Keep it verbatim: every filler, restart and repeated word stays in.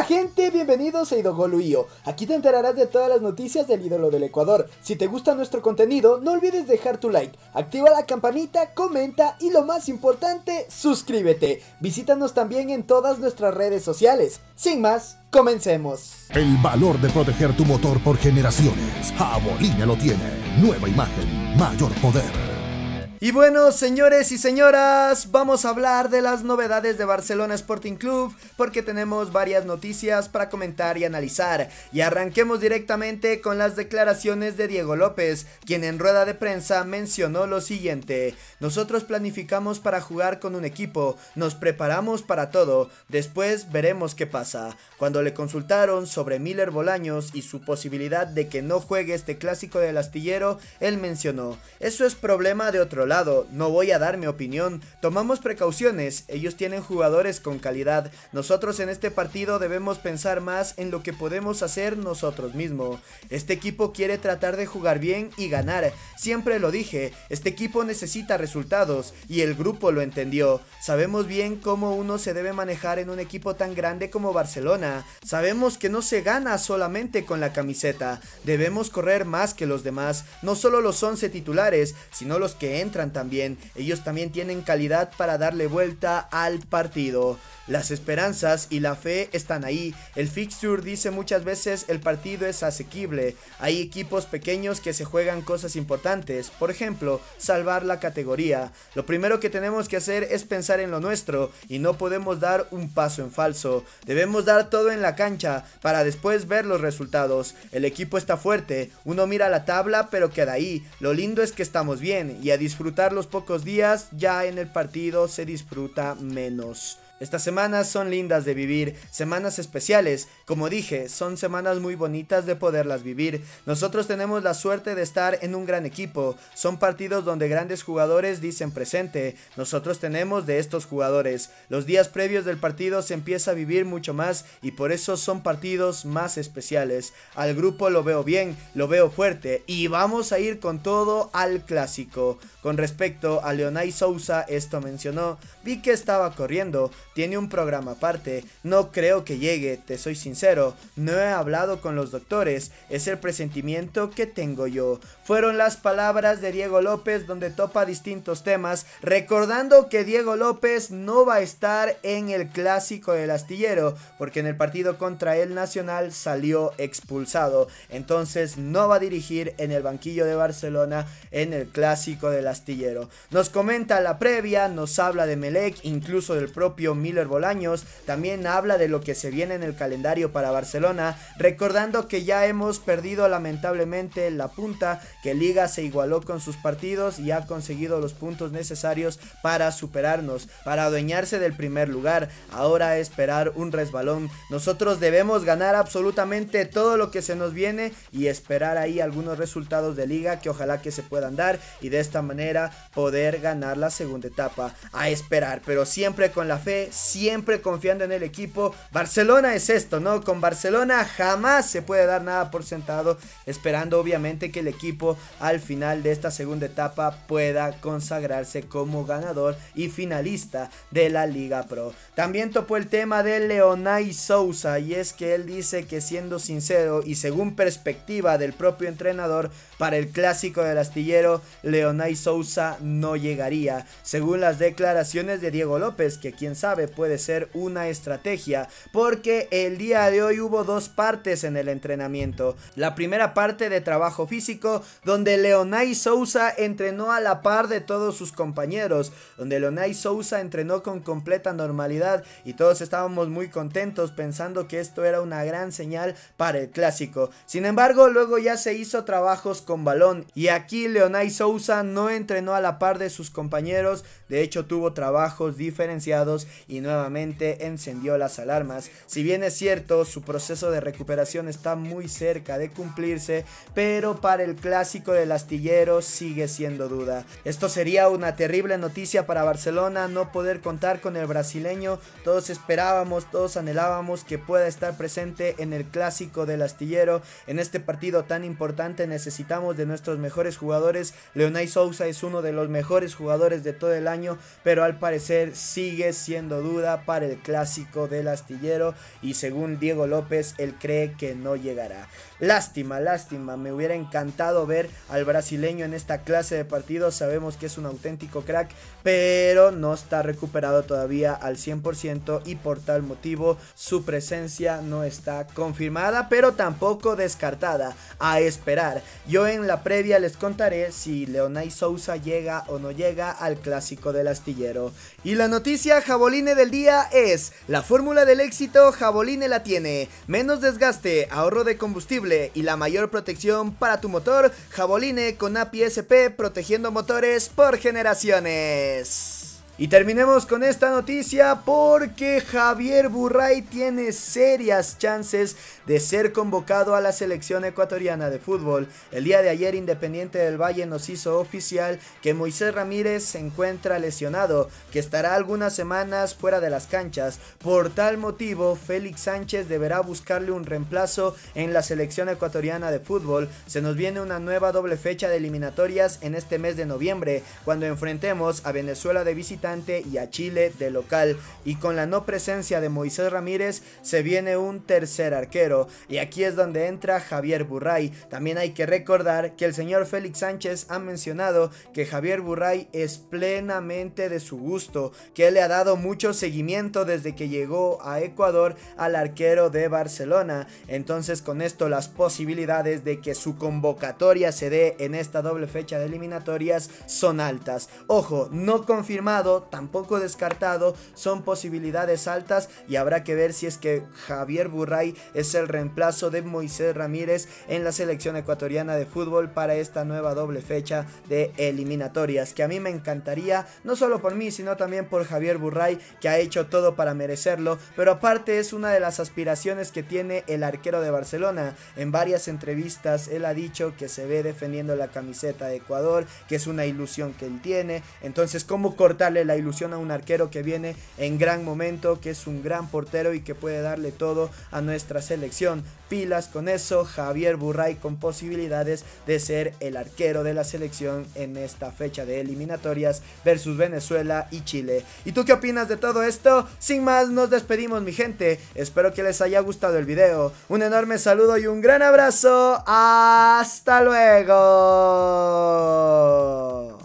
Hola gente, bienvenidos a Idogoluio. Aquí te enterarás de todas las noticias del ídolo del Ecuador. Si te gusta nuestro contenido, no olvides dejar tu like, activa la campanita, comenta y lo más importante, suscríbete. Visítanos también en todas nuestras redes sociales. Sin más, comencemos. El valor de proteger tu motor por generaciones. Jabolina lo tiene. Nueva imagen, mayor poder. Y bueno, señores y señoras, vamos a hablar de las novedades de Barcelona Sporting Club, porque tenemos varias noticias para comentar y analizar. Y arranquemos directamente con las declaraciones de Diego López, quien en rueda de prensa mencionó lo siguiente: nosotros planificamos para jugar con un equipo, nos preparamos para todo, después veremos qué pasa. Cuando le consultaron sobre Miller Bolaños y su posibilidad de que no juegue este clásico del astillero, él mencionó: eso es problema de otro lado. No voy a dar mi opinión, tomamos precauciones, ellos tienen jugadores con calidad, nosotros en este partido debemos pensar más en lo que podemos hacer nosotros mismos. Este equipo quiere tratar de jugar bien y ganar, siempre lo dije, este equipo necesita resultados y el grupo lo entendió. Sabemos bien cómo uno se debe manejar en un equipo tan grande como Barcelona, sabemos que no se gana solamente con la camiseta, debemos correr más que los demás, no solo los once titulares, sino los que entran también, ellos también tienen calidad para darle vuelta al partido. Las esperanzas y la fe están ahí, el fixture dice muchas veces el partido es asequible, hay equipos pequeños que se juegan cosas importantes, por ejemplo, salvar la categoría. Lo primero que tenemos que hacer es pensar en lo nuestro y no podemos dar un paso en falso, debemos dar todo en la cancha para después ver los resultados. El equipo está fuerte, uno mira la tabla pero queda ahí, lo lindo es que estamos bien y a disfrutar los pocos días, ya en el partido se disfruta menos. Estas semanas son lindas de vivir, semanas especiales, como dije, son semanas muy bonitas de poderlas vivir. Nosotros tenemos la suerte de estar en un gran equipo, son partidos donde grandes jugadores dicen presente, nosotros tenemos de estos jugadores. Los días previos del partido se empieza a vivir mucho más y por eso son partidos más especiales. Al grupo lo veo bien, lo veo fuerte y vamos a ir con todo al clásico. Con respecto a Leonay Sousa, esto mencionó: vi que estaba corriendo, tiene un programa aparte, no creo que llegue, te soy sincero, no he hablado con los doctores, es el presentimiento que tengo yo. Fueron las palabras de Diego López, donde topa distintos temas, recordando que Diego López no va a estar en el clásico del astillero, porque en el partido contra el Nacional salió expulsado, entonces no va a dirigir en el banquillo de Barcelona en el clásico del astillero. Nos comenta la previa, nos habla de Melec, incluso del propio Miller Bolaños, también habla de lo que se viene en el calendario para Barcelona, recordando que ya hemos perdido lamentablemente la punta, que Liga se igualó con sus partidos y ha conseguido los puntos necesarios para superarnos, para adueñarse del primer lugar. Ahora esperar un resbalón, nosotros debemos ganar absolutamente todo lo que se nos viene y esperar ahí algunos resultados de Liga que ojalá que se puedan dar y de esta manera poder ganar la segunda etapa. A esperar, pero siempre con la fe, siempre confiando en el equipo. Barcelona es esto, ¿no? Con Barcelona jamás se puede dar nada por sentado, esperando obviamente que el equipo al final de esta segunda etapa pueda consagrarse como ganador y finalista de la Liga Pro. También topó el tema de Leonay Sousa y es que él dice que, siendo sincero y según perspectiva del propio entrenador, para el clásico del astillero Leonay Sousa no llegaría, según las declaraciones de Diego López, que quién sabe puede ser una estrategia, porque el día de hoy hubo dos partes en el entrenamiento. La primera parte de trabajo físico, donde Leonay Sousa entrenó a la par de todos sus compañeros, donde Leonay Sousa entrenó con completa normalidad y todos estábamos muy contentos pensando que esto era una gran señal para el clásico. Sin embargo, luego ya se hizo trabajos con balón y aquí Leonay Sousa no entrenó a la par de sus compañeros, de hecho tuvo trabajos diferenciados y nuevamente encendió las alarmas. Si bien es cierto, su proceso de recuperación está muy cerca de cumplirse, pero para el clásico del astillero sigue siendo duda. Esto sería una terrible noticia para Barcelona, no poder contar con el brasileño. Todos esperábamos, todos anhelábamos que pueda estar presente en el clásico del astillero. En este partido tan importante necesitamos de nuestros mejores jugadores. Leonay Sousa es uno de los mejores jugadores de todo el año, pero al parecer sigue siendo dejando duda para el clásico del Astillero y según Diego López él cree que no llegará. Lástima, lástima, me hubiera encantado ver al brasileño en esta clase de partidos, sabemos que es un auténtico crack, pero no está recuperado todavía al cien por ciento y por tal motivo su presencia no está confirmada, pero tampoco descartada. A esperar, yo en la previa les contaré si Leonay Sousa llega o no llega al clásico del Astillero. Y la noticia jaboline del día es: la fórmula del éxito Jaboline la tiene, menos desgaste, ahorro de combustible y la mayor protección para tu motor. Jaboline con A P I S P, protegiendo motores por generaciones. Y terminemos con esta noticia porque Javier Burray tiene serias chances de ser convocado a la selección ecuatoriana de fútbol. El día de ayer Independiente del Valle nos hizo oficial que Moisés Ramírez se encuentra lesionado, que estará algunas semanas fuera de las canchas. Por tal motivo, Félix Sánchez deberá buscarle un reemplazo en la selección ecuatoriana de fútbol. Se nos viene una nueva doble fecha de eliminatorias en este mes de noviembre, cuando enfrentemos a Venezuela de visitante y a Chile de local, y con la no presencia de Moisés Ramírez se viene un tercer arquero, y aquí es donde entra Javier Burray. También hay que recordar que el señor Félix Sánchez ha mencionado que Javier Burray es plenamente de su gusto, que él le ha dado mucho seguimiento desde que llegó a Ecuador al arquero de Barcelona. Entonces con esto las posibilidades de que su convocatoria se dé en esta doble fecha de eliminatorias son altas. Ojo, no confirmado, tampoco descartado, son posibilidades altas y habrá que ver si es que Javier Burray es el reemplazo de Moisés Ramírez en la selección ecuatoriana de fútbol para esta nueva doble fecha de eliminatorias, que a mí me encantaría, no solo por mí sino también por Javier Burray, que ha hecho todo para merecerlo, pero aparte es una de las aspiraciones que tiene el arquero de Barcelona. En varias entrevistas él ha dicho que se ve defendiendo la camiseta de Ecuador, que es una ilusión que él tiene. Entonces, ¿cómo cortarle la ilusión a un arquero que viene en gran momento, que es un gran portero y que puede darle todo a nuestra selección? Pilas con eso, Javier Burray con posibilidades de ser el arquero de la selección en esta fecha de eliminatorias versus Venezuela y Chile. ¿Y tú qué opinas de todo esto? Sin más, nos despedimos, mi gente. Espero que les haya gustado el video. Un enorme saludo y un gran abrazo. ¡Hasta luego!